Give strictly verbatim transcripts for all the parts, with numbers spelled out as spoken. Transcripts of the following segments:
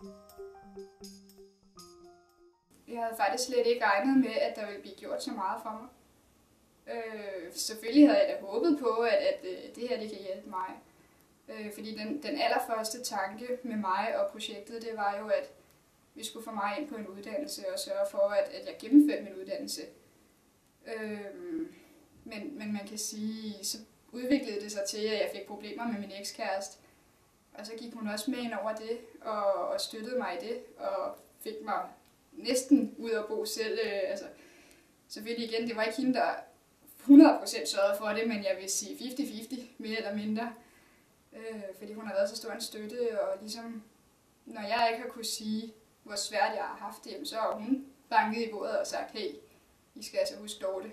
Jeg havde faktisk slet ikke regnet med, at der ville blive gjort så meget for mig. Øh, selvfølgelig havde jeg da håbet på, at, at øh, det her det kan hjælpe mig. Øh, fordi den, den allerførste tanke med mig og projektet, det var jo, at vi skulle få mig ind på en uddannelse og sørge for, at, at jeg gennemførte min uddannelse. Øh, men, men man kan sige, så udviklede det sig til, at jeg fik problemer med min ekskæreste. Og så gik hun også med ind over det og, og støttede mig i det og fik mig næsten ud at bo selv. Øh, altså, selvfølgelig igen, det var ikke hende, der hundrede procent sørgede for det, men jeg vil sige halvtreds halvtreds, mere eller mindre. Øh, fordi hun har været så stor en støtte, og ligesom, når jeg ikke har kunne sige, hvor svært jeg har haft det, så har hun banket i bordet og sagt, hey, I skal altså huske Dorte.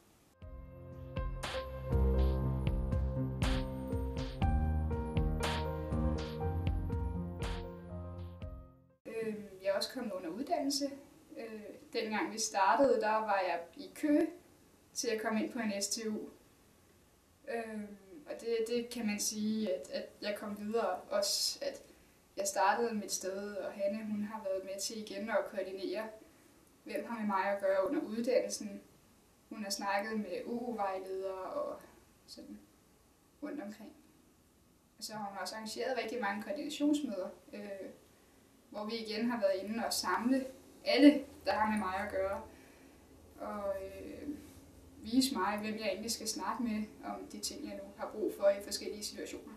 Øh, jeg er også kommet under uddannelse. Øh, dengang vi startede, der var jeg i kø til at komme ind på en S T U. Øh, og det, det kan man sige, at, at jeg kom videre også, at jeg startede mit sted, og Hanne hun har været med til igen at koordinere, hvem har med mig at gøre under uddannelsen. Hun har snakket med U U-vejledere og sådan rundt omkring. Og så har hun også arrangeret rigtig mange koordinationsmøder, øh, hvor vi igen har været inde og samle alle, der har med mig at gøre. Og øh, vise mig, hvem jeg egentlig skal snakke med om de ting, jeg nu har brug for i forskellige situationer.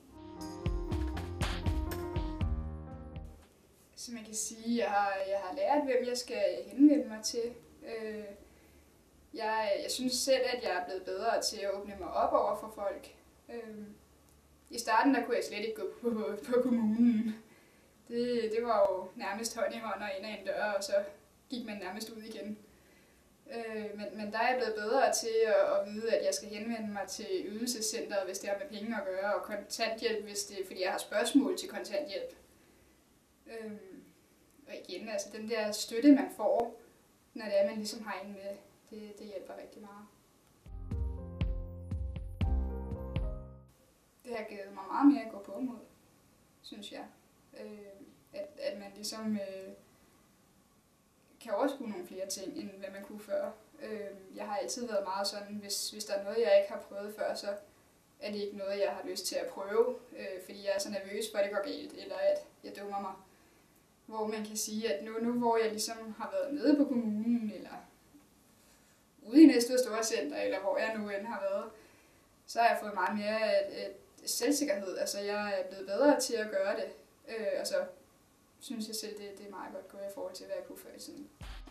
Så man kan sige, at jeg har, jeg har lært, hvem jeg skal henvende mig til. Øh, jeg, jeg synes selv, at jeg er blevet bedre til at åbne mig op over for folk. Øh, I starten der kunne jeg slet ikke gå på, på kommunen. Det, det var jo nærmest hånd i hånd og ind ad en dør, og så gik man nærmest ud igen. Øh, men, men der er jeg blevet bedre til at, at vide, at jeg skal henvende mig til ydelsescenteret, hvis det har med penge at gøre, og kontanthjælp, hvis det, fordi jeg har spørgsmål til kontanthjælp. Øh, og igen, altså den der støtte, man får, når det er, man ligesom har en med, det, det hjælper rigtig meget. Det har givet mig meget mere at gå på mod, synes jeg. Øh, at, at man ligesom øh, kan overskue nogle flere ting, end hvad man kunne før. Øh, jeg har altid været meget sådan, hvis, hvis der er noget, jeg ikke har prøvet før, så er det ikke noget, jeg har lyst til at prøve, øh, fordi jeg er så nervøs for, at det går galt, eller at jeg dummer mig. Hvor man kan sige, at nu, nu hvor jeg ligesom har været nede på kommunen, eller ude i Næstved Storcenter, eller hvor jeg nu end har været, så har jeg fået meget mere et, et selvsikkerhed. Altså jeg er blevet bedre til at gøre det, øh, og så synes jeg selv, det, det er meget godt gået i forhold til, hvad jeg kunne før i tiden.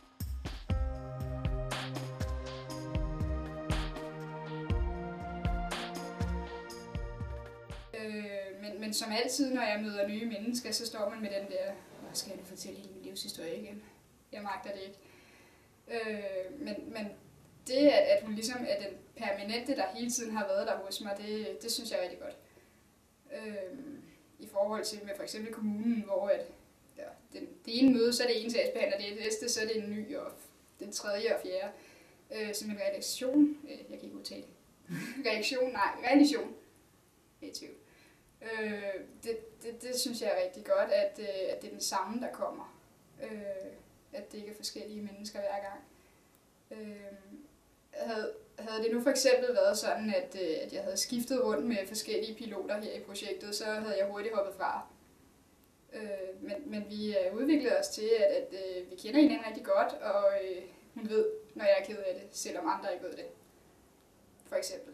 Øh, men, men som altid, når jeg møder nye mennesker, så står man med den der, hvad skal jeg nu fortælle hele min livshistorie igen? Jeg magter det ikke. Øh, men, men det, at, at hun ligesom er den permanente, der hele tiden har været der hos mig, det, det synes jeg er rigtig godt. Øh, I forhold til med for eksempel kommunen, hvor at, ja, den, det ene møde, så er det en sagsbehandler, det næste, så er det en ny, og den tredje og fjerde. Øh, som en reaktion, øh, jeg kan ikke udtale det. Reaktion, nej, reaktion. Det er tvivl. Øh, det, det, det synes jeg er rigtig godt, at, øh, at det er den samme, der kommer. Øh, at det ikke er forskellige mennesker hver gang. Øh, havde, havde det nu for eksempel været sådan, at, øh, at jeg havde skiftet rundt med forskellige piloter her i projektet, så havde jeg hurtigt hoppet fra. Øh, men, men vi har udviklet os til, at, at øh, vi kender hinanden rigtig godt, og øh, hun ved, når jeg er ked af det, selvom andre ikke ved det. For eksempel.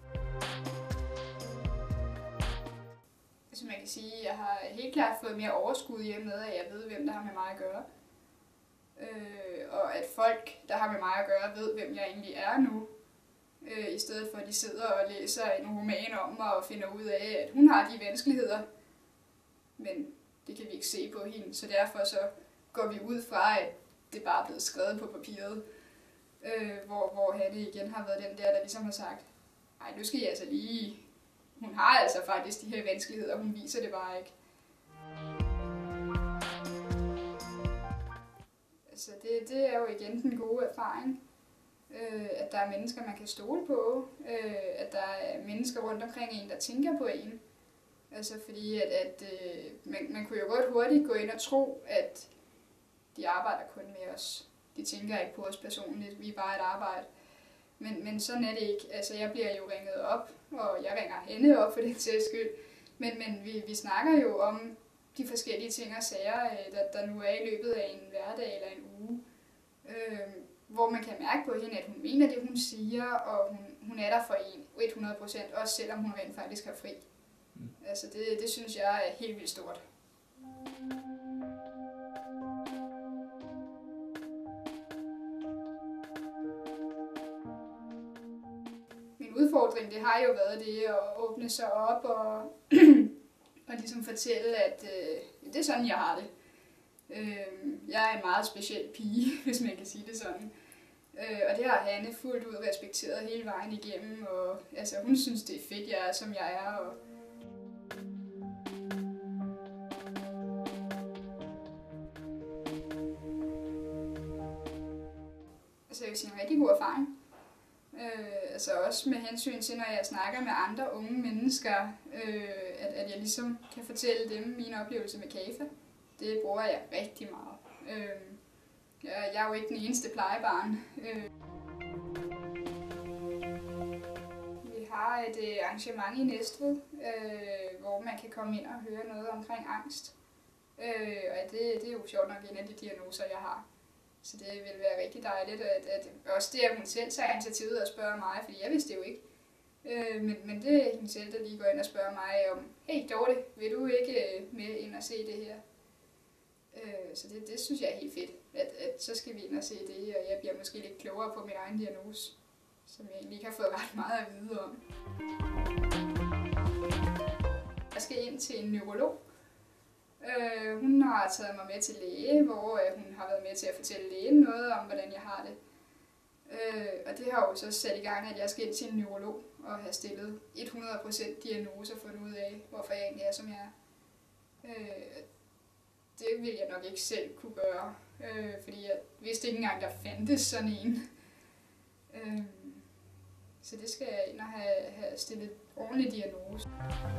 Så man kan sige, at jeg har helt klart fået mere overskud i med, at jeg ved, hvem der har med mig at gøre. Øh, og at folk, der har med mig at gøre, ved, hvem jeg egentlig er nu. Øh, I stedet for, at de sidder og læser en roman om mig og finder ud af, at hun har de vanskeligheder. Men det kan vi ikke se på hende, så derfor så går vi ud fra, at det bare er blevet skrevet på papiret. Øh, hvor, hvor Hanne igen har været den der, der ligesom har sagt, ej, nu skal jeg altså lige... Hun har altså faktisk de her vanskeligheder, hun viser det bare ikke. Altså det, det er jo igen den gode erfaring, øh, at der er mennesker, man kan stole på, øh, at der er mennesker rundt omkring en, der tænker på en, Altså fordi, at, at øh, man, man kunne jo godt hurtigt gå ind og tro, at de arbejder kun med os. De tænker ikke på os personligt, vi er bare et arbejde. Men, men sådan er det ikke. Altså jeg bliver jo ringet op, og jeg ringer hende op for den sags skyld. Men, men vi, vi snakker jo om de forskellige ting og sager, der, der nu er i løbet af en hverdag eller en uge. Øh, hvor man kan mærke på hende, at hun mener det, hun siger, og hun, hun er der for en hundrede procent, også selvom hun rent faktisk har fri. Mm. Altså det, det synes jeg er helt vildt stort. Min udfordring, det har jo været det at åbne sig op og, og ligesom fortælle, at øh, det er sådan, jeg har det. Øh, jeg er en meget speciel pige, hvis man kan sige det sådan. Øh, og det har Hanne fuldt ud respekteret hele vejen igennem, og altså, hun synes, det er fedt, jeg er, som jeg er. Og altså, jeg vil sige en rigtig god erfaring. Øh, altså også med hensyn til, når jeg snakker med andre unge mennesker, øh, at, at jeg ligesom kan fortælle dem mine oplevelser med K A F A. Det bruger jeg rigtig meget. Øh, jeg, jeg er jo ikke den eneste plejebarn. Øh. Vi har et øh, arrangement i Næstved, øh, hvor man kan komme ind og høre noget omkring angst. Øh, og det, det er jo sjovt nok en af de diagnoser, jeg har. Så det vil være rigtig dejligt, at, at også det, at hun selv tager initiativet og spørger mig, fordi jeg vidste det jo ikke. Øh, men, men det er hende selv, der lige går ind og spørger mig om, hey Dorte, vil du ikke med ind og se det her? Øh, så det, det synes jeg er helt fedt, at, at så skal vi ind og se det, og jeg bliver måske lidt klogere på min egen diagnose, som jeg egentlig ikke har fået ret meget at vide om. Jeg skal ind til en neurolog. Øh, hun har taget mig med til læge, hvor øh, hun har været med til at fortælle lægen noget om, hvordan jeg har det. Øh, og det har jo så sat i gang, at jeg skal ind til en neurolog og have stillet hundrede procent diagnoser og fundet ud af, hvorfor jeg egentlig er, som jeg er. Øh, det vil jeg nok ikke selv kunne gøre, øh, fordi jeg vidste ikke engang, der fandtes sådan en. Øh, så det skal jeg ind og have, have stillet ordentlig diagnose.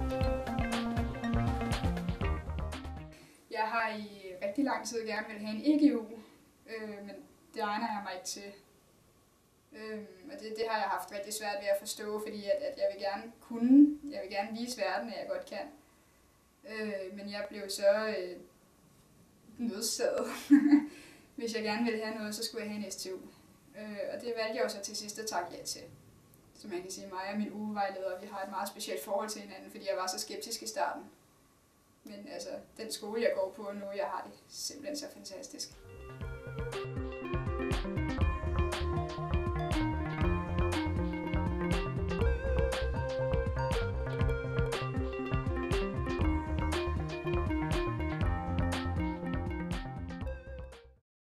Jeg har i rigtig lang tid gerne vil have en E G U, øh, men det egner jeg mig ikke til. Øh, og det, det har jeg haft rigtig svært ved at forstå, fordi at, at jeg vil gerne kunne, jeg vil gerne vise verden, at jeg godt kan. Øh, men jeg blev så øh, nødsaget. Hvis jeg gerne ville have noget, så skulle jeg have en S T U. Øh, og det valgte jeg jo så til sidst at takke ja til. Så man kan sige, mig og min ugevejleder, vi har et meget specielt forhold til hinanden, fordi jeg var så skeptisk i starten. Men altså, den skole, jeg går på nu, jeg har det simpelthen så fantastisk.